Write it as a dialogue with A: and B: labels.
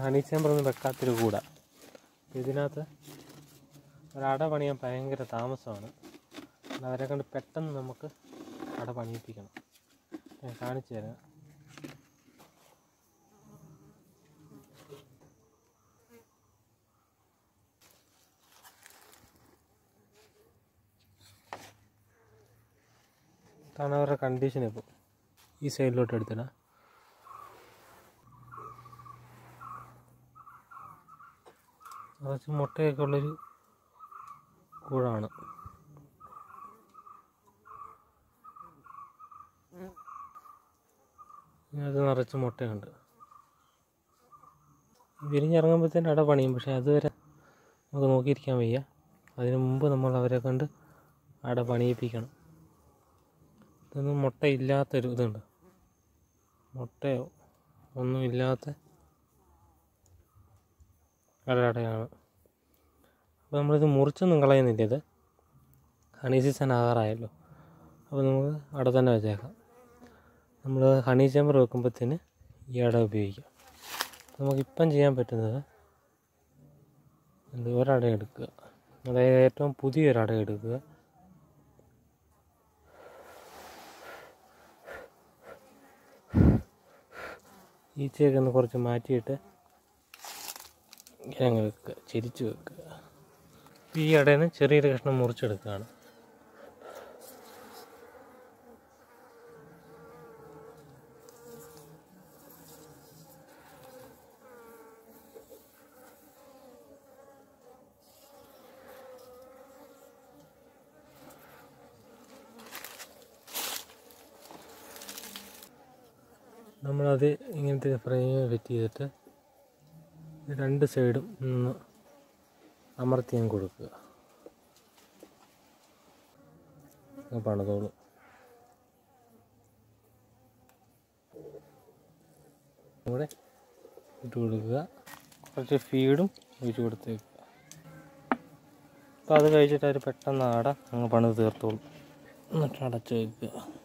A: Honey ചേമ്പറൊന്നും വെക്കാത്തൊരു കൂടാണ്. ഇതിനകത്ത് ഒരട പണിയാൻ ഭയങ്കര താമസമാണ്. അവരെ കൊണ്ട് പെട്ടെന്ന് നമുക്ക് അട പണിയിപ്പിക്കണം. ഞാൻ കാണിച്ചു തരാം. ഇതാണ് അവരുടെ കണ്ടീഷൻ. ഇപ്പോൾ ഈ സൈഡിലോട്ട് എടുത്തിടാം. കുറച്ച് മുട്ടയൊക്കെ ഉള്ളൊരു കൂടാണ്. അത് നിറച്ച് മുട്ടയുണ്ട്. വിരിഞ്ഞിറങ്ങുമ്പോഴത്തേനും അട പണിയും. പക്ഷെ അതുവരെ നമുക്ക് നോക്കിയിരിക്കാൻ വയ്യ. അതിനു മുമ്പ് നമ്മൾ അവരെ കൊണ്ട് അട പണിയിപ്പിക്കണം. ഇതൊന്നും മുട്ടയില്ലാത്തൊരു ഇതുണ്ട്. മുട്ടയോ ഒന്നുമില്ലാത്ത അടയാണ്. അപ്പോൾ നമ്മളിത് മുറിച്ചൊന്നും കളയുന്നില്ല. ഇത് ഹണി സീസൺ ആകാറായല്ലോ. അപ്പോൾ നമുക്ക് അട തന്നെ വെച്ചേക്കാം. നമ്മൾ ഹണി ചേമ്പർ വെക്കുമ്പോഴത്തേന് ഈ അട ഉപയോഗിക്കാം. നമുക്കിപ്പം ചെയ്യാൻ പറ്റുന്നത് ഒരട എടുക്കുക. അതായത് ഏറ്റവും പുതിയൊരട എടുക്കുക. ഈച്ചയൊക്കെ ഒന്ന് കുറച്ച് മാറ്റിയിട്ട് ഇങ്ങനെ വെക്കുക, ചെരിച്ച് വെക്കുക. ഈ അടയിൽ നിന്ന് ചെറിയൊരു കഷ്ണം മുറിച്ചെടുക്കുകയാണ്. നമ്മളത് ഇങ്ങനത്തെ ഫ്രെയിം ഫിറ്റ് ചെയ്തിട്ട് രണ്ട് സൈഡും ഒന്ന് അമർത്തിയും കൊടുക്കുക. പണിതോളും. കൂടെ ഇട്ട് കൊടുക്കുക. കുറച്ച് ഫീഡും ഒഴിച്ച് കൊടുത്തേക്കുക. അപ്പോൾ അത് കഴിച്ചിട്ട് അവർ പെട്ടെന്ന് അട അങ്ങ് പണിത് തീർത്തോളും. എന്നിട്ട് അടച്ച് വയ്ക്കുക.